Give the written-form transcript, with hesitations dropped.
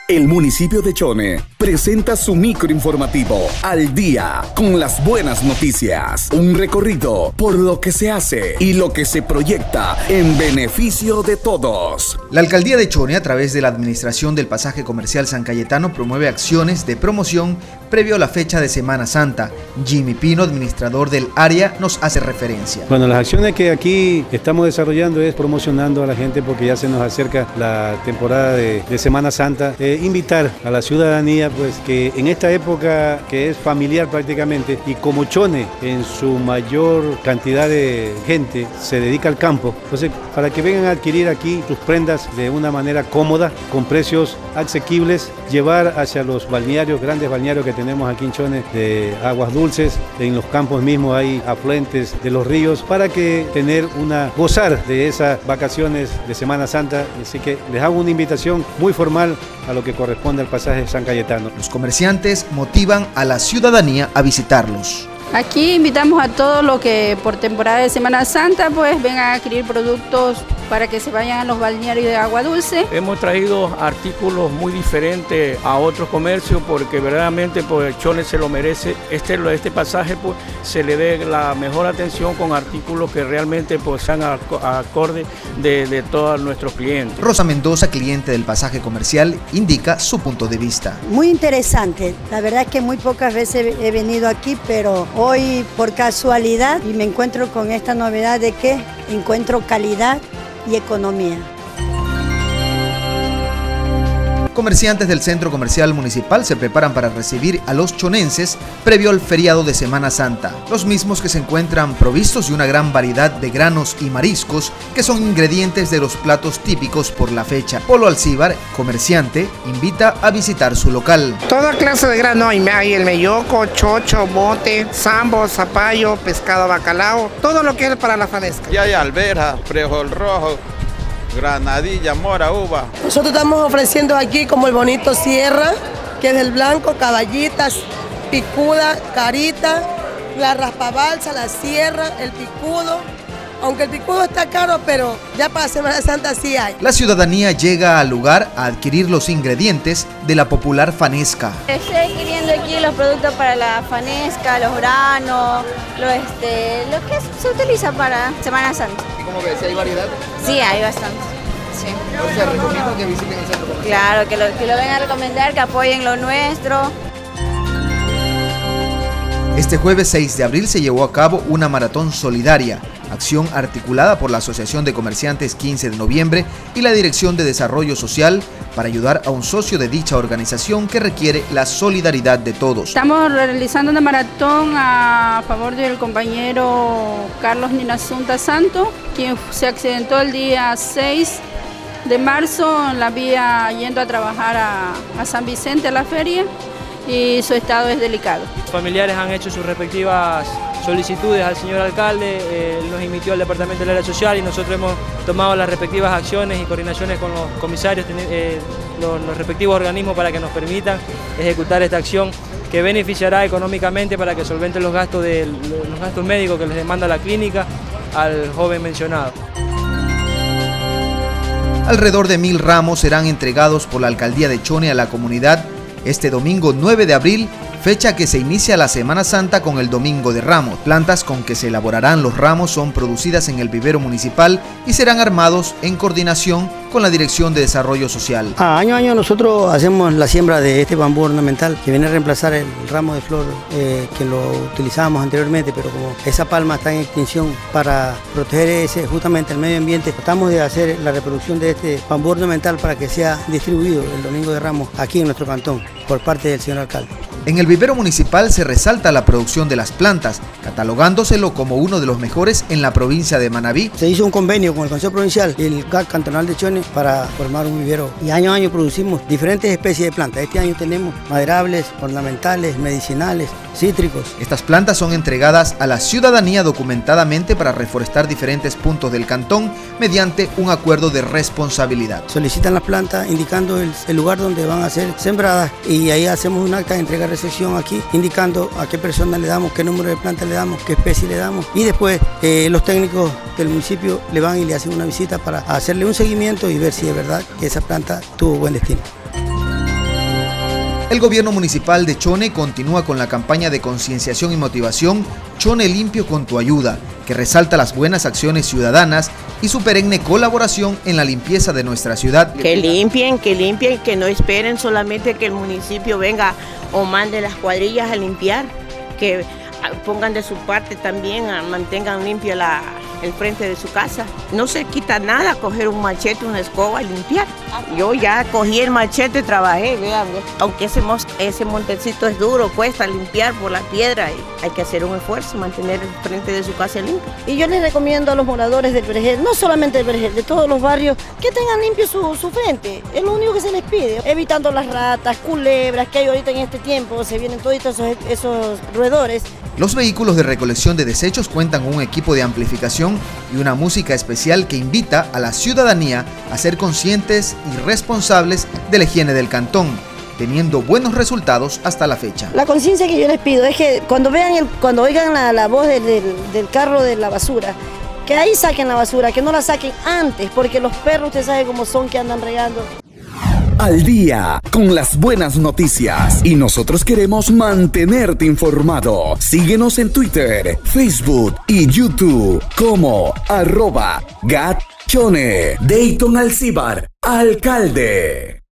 El municipio de Chone presenta su microinformativo Al Día con las buenas noticias. Un recorrido por lo que se hace y lo que se proyecta en beneficio de todos. La alcaldía de Chone, a través de la administración del pasaje comercial San Cayetano, promueve acciones de promoción previo a la fecha de Semana Santa. Jimmy Pino, administrador del área, nos hace referencia. Bueno, las acciones que aquí estamos desarrollando es promocionando a la gente porque ya se nos acerca la temporada de Semana Santa. Invitar a la ciudadanía pues que en esta época que es familiar prácticamente, y como Chone en su mayor cantidad de gente se dedica al campo, entonces para que vengan a adquirir aquí sus prendas de una manera cómoda, con precios asequibles, llevar hacia los balnearios, grandes balnearios que tenemos aquí en Chone de aguas dulces. En los campos mismos hay afluentes de los ríos para que gozar de esas vacaciones de Semana Santa. Así que les hago una invitación muy formal a lo que corresponde al pasaje San Cayetano. Los comerciantes motivan a la ciudadanía a visitarlos. Aquí invitamos a todos los que por temporada de Semana Santa pues vengan a adquirir productos para que se vayan a los balnearios de agua dulce. Hemos traído artículos muy diferentes a otros comercios porque verdaderamente pues Chone se lo merece. Este pasaje pues se le dé la mejor atención con artículos que realmente pues sean acorde de todos nuestros clientes. Rosa Mendoza, cliente del pasaje comercial, indica su punto de vista. Muy interesante, la verdad es que muy pocas veces he venido aquí, pero hoy por casualidad y me encuentro con esta novedad de que encuentro calidad y economía. Comerciantes del Centro Comercial Municipal se preparan para recibir a los chonenses previo al feriado de Semana Santa. Los mismos que se encuentran provistos de una gran variedad de granos y mariscos que son ingredientes de los platos típicos por la fecha. Polo Alcíbar, comerciante, invita a visitar su local. Toda clase de grano hay el melloco, chocho, mote, sambo, zapallo, pescado bacalao, todo lo que es para la fanesca. Ya hay alberja, frijol rojo, granadilla, mora, uva. Nosotros estamos ofreciendo aquí como el bonito sierra, que es del blanco, caballitas, picuda, carita, la raspabalsa, la sierra, el picudo. Aunque el picudo está caro, pero ya para Semana Santa sí hay. La ciudadanía llega al lugar a adquirir los ingredientes de la popular fanesca. Estoy adquiriendo aquí los productos para la fanesca, los granos, lo que se utiliza para Semana Santa. ¿Y cómo ves? ¿Hay variedad? Sí, hay bastante. Sí. O sea, recomiendo que visiten el centro comercial. Claro, que lo vengan a recomendar, que apoyen lo nuestro. Este jueves 6 de abril se llevó a cabo una maratón solidaria, acción articulada por la Asociación de Comerciantes 15 de noviembre y la Dirección de Desarrollo Social para ayudar a un socio de dicha organización que requiere la solidaridad de todos. Estamos realizando una maratón a favor del compañero Carlos Ninasunta Santo, quien se accidentó el día 6 de marzo en la vía yendo a trabajar a San Vicente a la feria, y su estado es delicado. Los familiares han hecho sus respectivas solicitudes al señor alcalde, nos emitió al Departamento del Área Social y nosotros hemos tomado las respectivas acciones y coordinaciones con los comisarios, los respectivos organismos para que nos permitan ejecutar esta acción que beneficiará económicamente para que solventen los gastos médicos que les demanda la clínica al joven mencionado. Alrededor de 1000 ramos serán entregados por la alcaldía de Chone a la comunidad este domingo 9 de abril, fecha que se inicia la Semana Santa con el Domingo de Ramos. Plantas con que se elaborarán los ramos son producidas en el vivero municipal y serán armados en coordinación con la Dirección de Desarrollo Social. Año a año nosotros hacemos la siembra de este bambú ornamental que viene a reemplazar el ramo de flor que lo utilizábamos anteriormente, pero como esa palma está en extinción, para proteger justamente el medio ambiente, tratamos de hacer la reproducción de este bambú ornamental para que sea distribuido el Domingo de Ramos aquí en nuestro cantón por parte del señor alcalde. En el vivero municipal se resalta la producción de las plantas, catalogándoselo como uno de los mejores en la provincia de Manabí. Se hizo un convenio con el Consejo Provincial y el GAC Cantonal de Chone para formar un vivero y año a año producimos diferentes especies de plantas. Este año tenemos maderables, ornamentales, medicinales, cítricos. Estas plantas son entregadas a la ciudadanía documentadamente para reforestar diferentes puntos del cantón mediante un acuerdo de responsabilidad. Solicitan las plantas indicando el lugar donde van a ser sembradas y ahí hacemos un acta de entrega-recepción aquí indicando a qué persona le damos, qué número de plantas le damos, qué especie le damos y después los técnicos del municipio le van y le hacen una visita para hacerle un seguimiento y ver si es verdad que esa planta tuvo buen destino. El gobierno municipal de Chone continúa con la campaña de concienciación y motivación Chone Limpio con tu ayuda, que resalta las buenas acciones ciudadanas y su perenne colaboración en la limpieza de nuestra ciudad. Que limpien, que no esperen solamente que el municipio venga o mande las cuadrillas a limpiar, que pongan de su parte también, mantengan limpio el frente de su casa. No se quita nada coger un machete, una escoba y limpiar. Yo ya cogí el machete, trabajé, vean, aunque ese montecito es duro, cuesta limpiar por la piedra y hay que hacer un esfuerzo, mantener el frente de su casa limpio. Y yo les recomiendo a los moradores del Vergel, no solamente del Vergel, de todos los barrios, que tengan limpio su frente. Es lo único que se les pide, evitando las ratas, culebras que hay ahorita en este tiempo, se vienen todos esos roedores. Los vehículos de recolección de desechos cuentan con un equipo de amplificación y una música especial que invita a la ciudadanía a ser conscientes y responsables de la higiene del cantón, teniendo buenos resultados hasta la fecha. La conciencia que yo les pido es que cuando oigan la voz del carro de la basura, que ahí saquen la basura, que no la saquen antes, porque los perros, usted sabe cómo son, que andan regando. Al día con las buenas noticias, y nosotros queremos mantenerte informado. Síguenos en Twitter, Facebook y YouTube como @GatChone. Dayton Alcibar, alcalde.